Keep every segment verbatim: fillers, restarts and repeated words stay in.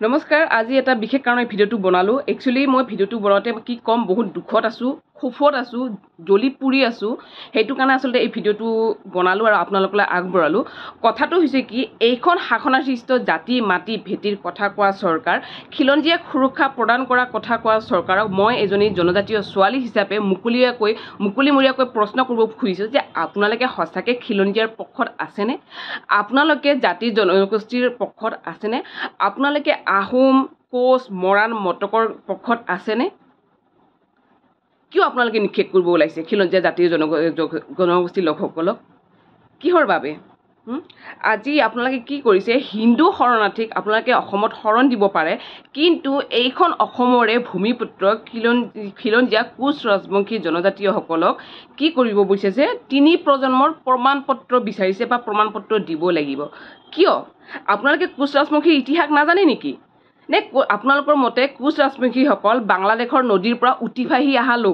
নমস্কাৰ আজি এটা বিশেষ কাৰণে ভিডিওটো বনালো একচুয়ালি মই ভিডিওটো বনাওতে কি কম বহুত দুখত আছো খুফত আছো জলি পুৰি আছো হেতু কাৰণে আসলে এই ভিডিওটো বনালো আৰু আপোনালোকলৈ আগবঢ়ালো কথাটো হৈছে কি এইখন শাসনাশিষ্ট জাতি মাটি ভেটিৰ কথা কোৱা চৰকাৰ খিলঞ্জীয়া সুৰক্ষা প্ৰদান কৰা কথা কোৱা চৰকাৰক মই এজনী জনজাতীয় ছোৱালী হিচাপে মুকুলিয়াকৈ মুকুলিমৰিয়াকৈ প্ৰশ্ন কৰিব খুজিছো যে আপোনালোকে সঁচাকে খিলঞ্জীয়াৰ পক্ষত আছেনে আপোনালোকে জাতি জনগোষ্ঠীৰ পক্ষত আছেনে আপোনালোকে আহোম কোচ মৰাণ মটকৰ পক্ষত আছেনে কিয় আপোনালোকে নিক্ষেপ কৰিব ওলাইছে খিলঞ্জীয়া জাতীয় জনগোষ্ঠীৰ লোকসকলক কিহৰ বাবে আজি আপোনালোকে কি কৰিছে হিন্দু শৰণাৰ্থীক আপোনালোকে অসমত শৰণ দিব পাৰে কিন্তু এইখন অসমৰে ভূমিপুত্ৰ খিলঞ্জীয়া কোচ ৰাজবংশী জনজাতীয়সকলক কি কৰিব বিচাৰিছে তিনি প্ৰজন্মৰ প্ৰমাণপত্ৰ বিচাৰিছে বা প্ৰমাণপত্ৰ দিব লাগিব কিয় আপোনালোকে কোচ ৰাজবংশীৰ ইতিহাস নাজানে নেকি নে আপোনালোকৰ মতে কোচ ৰাজবংশীসকল বাংলাদেশৰ নদীৰ পৰা উঠি ভাহি অহা লোক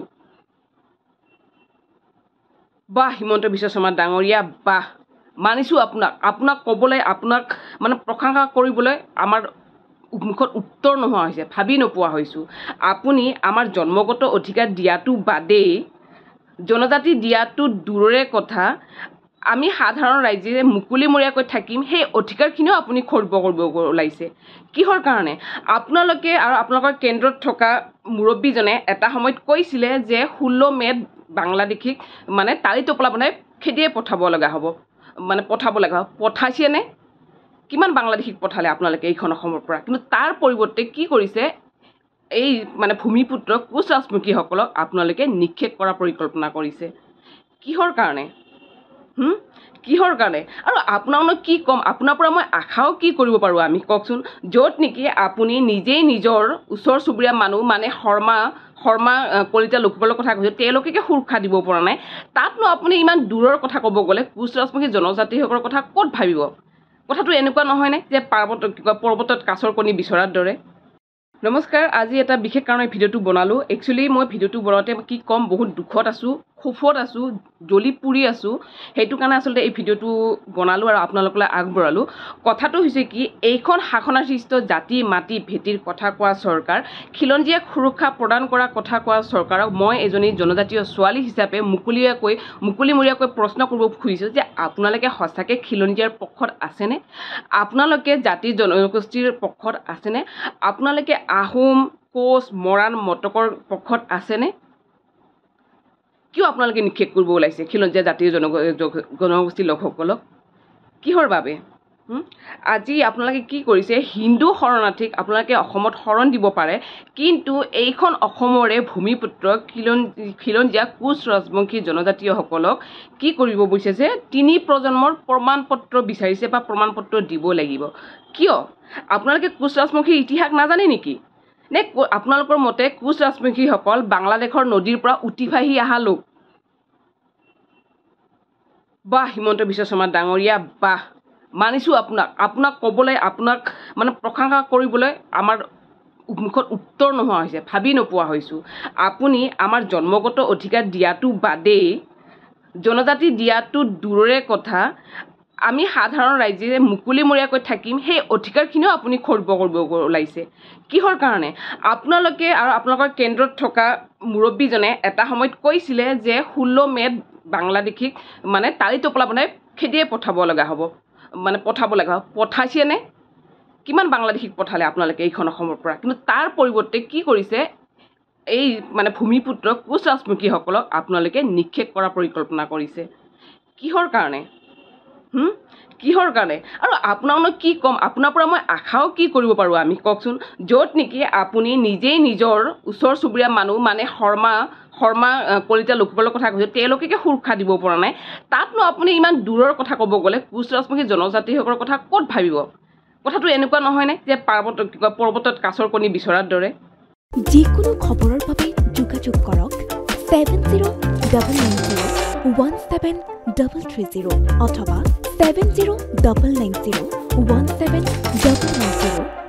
বা হিমন্ত বিশ্ব শৰ্মা ডাঙৰীয়া বা মানিছো আপোনাক আপোনাক ক'বলৈ আপোনাক মানে প্ৰশংসা কৰিবলৈ আমাৰ মুখত উত্তৰ নোহোৱা হৈছে ভাবি নোপোৱা হৈছো আপুনি আমাৰ জন্মগত অধিকাৰ দিয়াটো বাদেই জনজাতি দিয়াটো দূৰৰে কথা আমি সাধাৰণ ৰাইজে মুকুলিমৰিয়াকৈ থাকিম সেই অধিকাৰখিনিও আপুনি খৰ্ব কৰিব ওলাইছে কিহৰ কাৰণে আপোনালোকে আৰু আপোনালোকৰ কেন্দ্ৰত থকা মুৰব্বীজনে এটা সময়ত কৈছিলে যে ষোল্ল মে'ত বাংলাদেশীক মানে তালি টোপলা বনাই খেদিয়ে পঠাব লগা হ'ব মানে পঠাব লগা পঠাইছেনে কিমান বাংলাদেশীক পঠালে আপোনালোকে এইখন অসমৰ পৰা কিন্তু তাৰ পৰিৱৰ্তে কি কৰিছে এই মানে ভূমিপুত্ৰ কোচ ৰাজবংশীসকলক আপোনালোকে নিক্ষেপ কৰাৰ পৰিকল্পনা কৰিছে কিহৰ কাৰণে হুম কিহৰ কাৰণে আৰু আপোনাকনো কি কম আপোনাৰ পৰা মই আশাও কি কৰিব পাৰো আমি কওকচোন য'ত নেকি আপুনি নিজেই নিজৰ ওচৰ চুবুৰীয়া মানুহ মানে শৰ্মা শৰ্মা কলিতা লোকসকলৰ কথা কৈছে তেওঁলোকে সুৰক্ষা দিব পৰা নাই তাতনো আপুনি ইমান দূৰৰ কথা ক'ব গ'লে কোচ ৰাজবংশী জনজাতিসকলৰ কথা ক'ত ভাবিব কথাটো এনেকুৱা নহয়নে যে পাৰ্বত পৰ্বতত কাছৰ কণী বিচৰাৰ দৰে নমস্কাৰ আজি এটা বিশেষ কাৰণে ভিডিওটো বনালো একচুয়ালি মই ভিডিওটো বনাওতে কি কম বহুত দুখত আছো খুফত আছো জলি পুৰি আছো হেতু কাৰণে আসলে এই ভিডিওটো বনালো আৰু আপোনালোকলৈ আগবঢ়ালো কথাটো হৈছে কি এইখন শাসনাশিষ্ট জাতি মাটি ভেটিৰ কথা কোৱা চৰকাৰ খিলঞ্জীয়া সুৰক্ষা প্ৰদান কৰা কথা কোৱা চৰকাৰক মই এজনী জনজাতীয় ছোৱালী হিচাপে মুকুলিয়াকৈ মুকুলিমৰিয়াকৈ প্ৰশ্ন কৰিব খুজিছো যে আপোনালোকে সঁচাকে খিলঞ্জীয়াৰ পক্ষত আছেনে আপোনালোকে জাতি জনগোষ্ঠীৰ পক্ষত আছেনে আপোনালোকে আহোম কোচ মৰাণ মটকৰ পক্ষত আছেনে কিয় আপোনালোকে নিক্ষেপ কৰিব ওলাইছে খিলঞ্জীয়া জাতীয় জনগোষ্ঠীৰ লোকসকলক কিহৰ বাবে আজি আপোনালোকে কি কৰিছে হিন্দু শৰণাৰ্থীক আপোনালোকে অসমত শৰণ দিব পাৰে কিন্তু এইখন অসমৰে ভূমিপুত্ৰ খিলঞ্জীয়া কোচ ৰাজবংশী জনজাতীয়সকলক কি কৰিব বিচাৰিছে তিনি প্ৰজন্মৰ প্ৰমাণপত্ৰ বিচাৰিছে বা প্ৰমাণপত্ৰ দিব লাগিব কিয় আপোনালোকে কোচ ৰাজবংশীৰ ইতিহাস নাজানে নেকি নে আপোনালোকৰ মতে কোচ ৰাজবংশীসকল বাংলাদেশৰ নদীৰ পৰা উঠি ভাহি অহা লোক বা হিমন্ত বিশ্ব শৰ্মা ডাঙৰীয়া বা মানিছো আপোনাক আপোনাক ক'বলৈ আপোনাক মানে প্ৰশংসা কৰিবলৈ আমাৰ মুখত উত্তৰ নোহোৱা হৈছে ভাবি নোপোৱা হৈছো আপুনি আমাৰ জন্মগত অধিকাৰ দিয়াটো বাদেই জনজাতি দিয়াটো দূৰৰে কথা আমি সাধাৰণ ৰাইজে মুকুলিমৰিয়াকৈ থাকিম সেই অধিকাৰখিনিও আপুনি খৰ্ব কৰিব ওলাইছে কিহৰ কাৰণে আপোনালোকে আৰু আপোনালোকৰ কেন্দ্ৰত থকা মুৰব্বীজনে এটা সময়ত কৈছিলে যে ষোল্ল মে'ত বাংলাদেশীক মানে তালি টোপলা বনাই খেদিয়ে পঠাব লগা হ'ব মানে পঠাব লগা পঠাইছেনে কিমান বাংলাদেশীক পঠালে আপোনালোকে এইখন অসমৰ পৰা কিন্তু তাৰ পৰিৱৰ্তে কি কৰিছে এই মানে ভূমিপুত্ৰ কোচ ৰাজবংশীসকলক আপোনালোকে নিক্ষেপ কৰাৰ পৰিকল্পনা কৰিছে কিহৰ কাৰণে হুম কিহৰ কাৰণে আৰু আপোনাকনো কি কম আপোনাৰ পৰা মই আশাও কি কৰিব পাৰো আমি কওকচোন য'ত নেকি আপুনি নিজেই নিজৰ ওচৰ চুবুৰীয়া মানুহ মানে শৰ্মা শৰ্মা কলিতা লোকসকলৰ কথা কৈছে তেওঁলোকে সুৰক্ষা দিব পৰা নাই তাতনো আপুনি ইমান দূৰৰ কথা ক'ব গ'লে কোচ ৰাজবংশী জনজাতিসকলৰ কথা ক'ত ভাবিব কথাটো এনেকুৱা নহয়নে যে পাৰ্বত পৰ্বতত কাছৰ কণী বিচৰাৰ দৰে যিকোনো খবৰৰ বাবে যোগাযোগ কৰক seven zero' double nine zero' one seven double three zero' অথবা seven zero' double nine zero' one seven double nine zero'